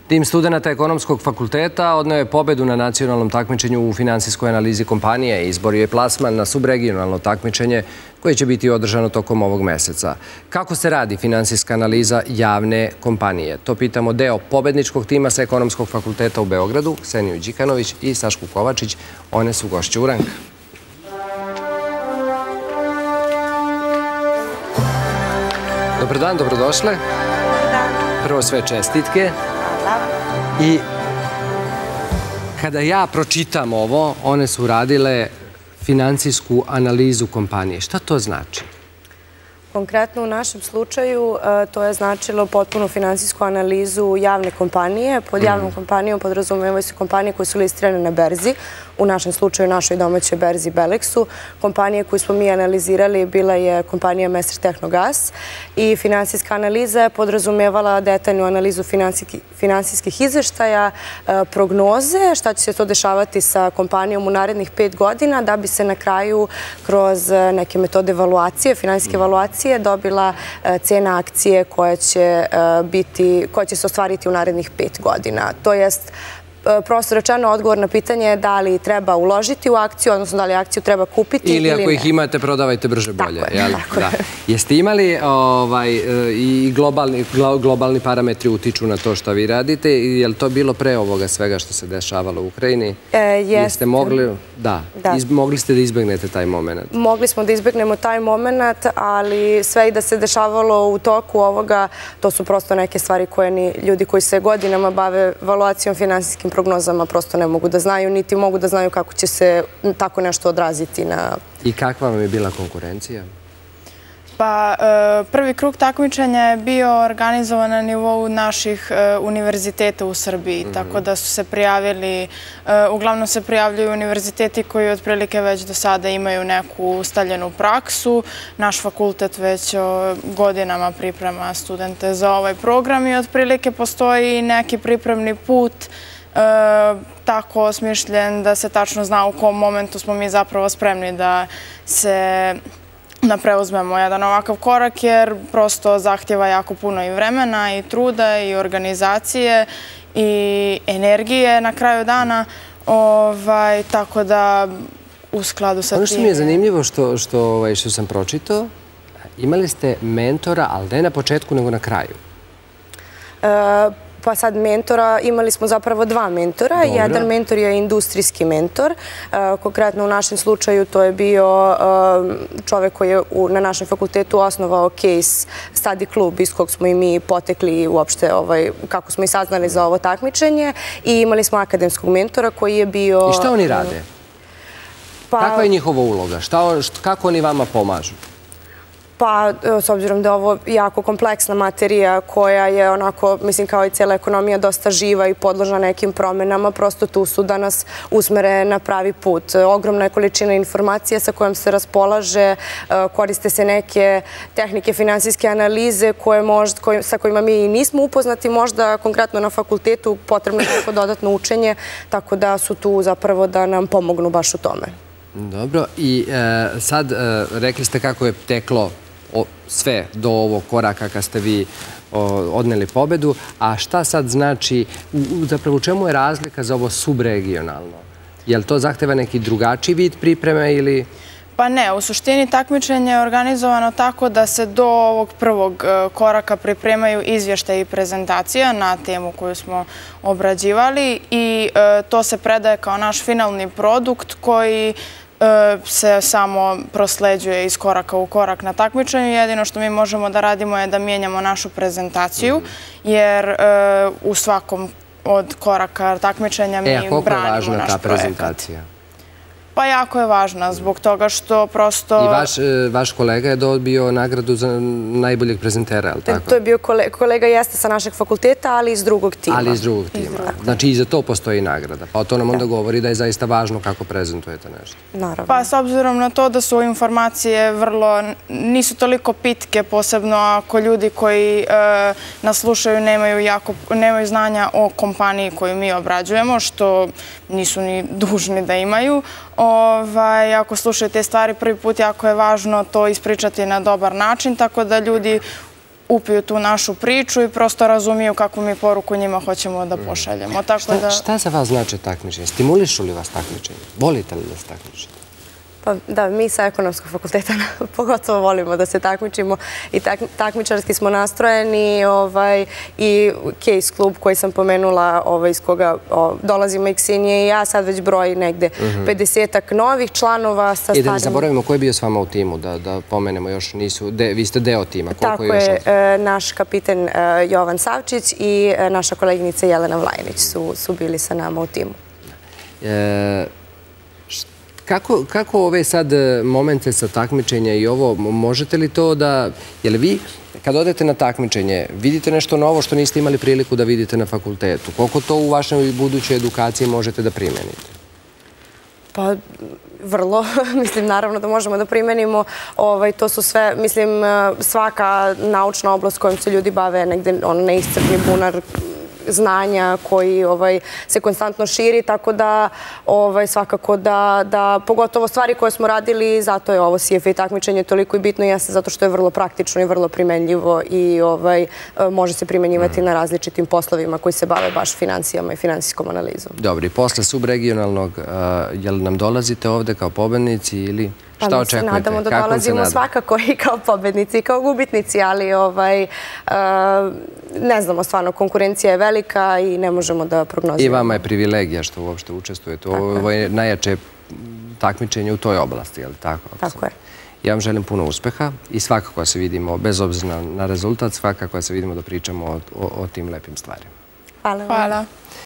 Tim studenta ekonomskog fakulteta odneo je pobedu na nacionalnom takmičenju u finansijskoj analizi kompanije i izborio je plasman na subregionalno takmičenje koje će biti održano tokom ovog meseca. Kako se radi finansijska analiza javne kompanije? To pitamo deo pobedničkog tima sa ekonomskog fakulteta u Beogradu, Kseniju Đikanović i Sašku Kovačić. One su gošće Uranka. Dobar dan, dobrodošle. Prvo sve čestitke. I kada ja pročitam ovo, one su radile finansijsku analizu kompanije. Šta to znači? Konkretno u našem slučaju to je značilo potpunu finansijsku analizu javne kompanije. Pod javnom kompanijom podrazumevaju se kompanije koje su listirane na berzi, u našem slučaju našoj domaćoj berzi Belexu. Kompanije koju smo mi analizirali bila je kompanija Messer Tehnogas i finansijska analiza je podrazumevala detaljnu analizu finansijskih izveštaja, prognoze, šta će se to dešavati sa kompanijom u narednih 5 godina, da bi se na kraju kroz neke metode evaluacije, finansijske evaluacije, dobila cena akcije koja će se ostvariti u narednih 5 godina. To jest, prosto rečeno, odgovor na pitanje je da li treba uložiti u akciju, odnosno da li akciju treba kupiti ili ne. Ili ako ih imate, prodavajte brže bolje. Tako je. Jeste imali i globalni parametri utiču na to što vi radite? Je li to bilo pre ovoga svega što se dešavalo u Ukrajini? Jeste. Mogli ste da izbegnete taj moment? Mogli smo da izbegnemo taj moment, ali sve i da se dešavalo u toku ovoga, to su prosto neke stvari koje ni ljudi koji se godinama bave evaluacijom finansijskim prognozama prosto ne mogu da znaju, niti mogu da znaju kako će se tako nešto odraziti na... I kakva vam je bila konkurencija? Pa, prvi krug takmičenja je bio organizovan na nivou naših univerziteta u Srbiji, tako da su se prijavili, uglavnom se prijavljuju univerziteti koji otprilike već do sada imaju neku ustaljenu praksu. Naš fakultet već godinama priprema studente za ovaj program i otprilike postoji neki pripremni put tako osmišljen da se tačno zna u kom momentu smo mi zapravo spremni da preuzmemo jedan ovakav korak, jer prosto zahtjeva jako puno i vremena i truda i organizacije i energije na kraju dana, tako da u skladu sa tim... Ono što mi je zanimljivo što sam pročitao, imali ste mentora, ali ne na početku nego na kraju. Pa sad mentora, imali smo zapravo 2 mentora. Jedan mentor je industrijski mentor. Konkretno u našem slučaju to je bio čovek koji je na našem fakultetu osnovao Case Study Club, iz kog smo i mi potekli uopšte kako smo i saznali za ovo takmičenje. I imali smo akademskog mentora koji je bio... I šta oni rade? Kakva je njihova uloga? Kako oni vama pomažu? Pa, s obzirom da je ovo jako kompleksna materija koja je onako, mislim, kao i cijela ekonomija, dosta živa i podložna nekim promenama, prosto tu su da nas usmere na pravi put. Ogromna je količina informacija sa kojom se raspolaže, koriste se neke tehnike finansijske analize sa kojima mi nismo upoznati, možda konkretno na fakultetu potrebno je neko dodatno učenje, tako da su tu zapravo da nam pomognu baš u tome. Dobro, i sad rekli ste kako je teklo sve do ovog koraka kad ste vi odneli pobedu, a šta sad znači, zapravo u čemu je razlika za ovo subregionalno? Je li to zahteva neki drugačiji vid pripreme ili... Pa ne, u suštini takmičenje je organizovano tako da se do ovog prvog koraka pripremaju izvještaji i prezentacija na temu koju smo obrađivali i to se predaje kao naš finalni produkt koji se samo prosleđuje iz koraka u korak na takmičenju. Jedino što mi možemo da radimo je da mijenjamo našu prezentaciju, jer u svakom od koraka takmičenja mi branimo naš projekat. A koliko je važna ta prezentacija? Pa jako je važna, zbog toga što prosto... I vaš kolega je dobio nagradu za najboljeg prezentera, je li tako? To je bio kolega jeste sa našeg fakulteta, ali iz drugog tima. Ali iz drugog tima. Znači i za to postoji nagrada. Pa to nam onda govori da je zaista važno kako prezentujete nešto. Naravno. Pa s obzirom na to da su informacije vrlo, nisu toliko pitke, posebno ako ljudi koji nas slušaju nemaju znanja o kompaniji koju mi obrađujemo, što nisu ni dužni da imaju. Ako slušaju te stvari prvi put, jako je važno to ispričati na dobar način, tako da ljudi upiju tu našu priču i prosto razumiju kakvu mi poruku njima hoćemo da pošaljemo. Šta za vas znači takmičenje? Stimulišu li vas takmičenje? Volite li da se takmičite? Pa da, mi sa Ekonomskog fakulteta pogotovo volimo da se takmičimo i takmičarski smo nastrojeni i Case klub koji sam pomenula iz koga dolazimo Iksinije i ja sad već broji negde 50-ak novih članova sa starim... I da ne zaboravimo ko je bio s vama u timu, da pomenemo još nisu, vi ste deo tima, koliko je još? Tako je, naš kapiten Jovan Savčić i naša koleginica Jelena Vlajinić su bili sa nama u timu. Kako ove sad momente sa takmičenja i ovo, možete li to da... Je li vi, kad odete na takmičenje, vidite nešto novo što niste imali priliku da vidite na fakultetu? Koliko to u vašoj budućoj edukaciji možete da primenite? Pa, vrlo. Mislim, naravno da možemo da primenimo. To su sve, mislim, svaka naučna oblast kojom se ljudi bave negde neiscrpni bunar znanja koji se konstantno širi, tako da svakako da pogotovo stvari koje smo radili, zato je ovo CFA takmičenje toliko i bitno jeste zato što je vrlo praktično i vrlo primenljivo i može se primenjivati na različitim poslovima koji se bave baš financijama i finansijskom analizom. Dobro, i posle subregionalnog, je li nam dolazite ovde kao pobednici ili... Šta očekujete? Pa mi se nadamo da dolazimo svakako i kao pobednici i kao gubitnici, ali ne znamo, stvarno, konkurencija je velika i ne možemo da prognoziramo. I vama je privilegija što uopšte učestvujete. Ovo je najjače takmičenje u toj oblasti, je li tako? Tako je. Ja vam želim puno uspeha i svakako se vidimo, bez obzira na rezultat, svakako se vidimo da pričamo o tim lepim stvarima. Hvala vam. Hvala.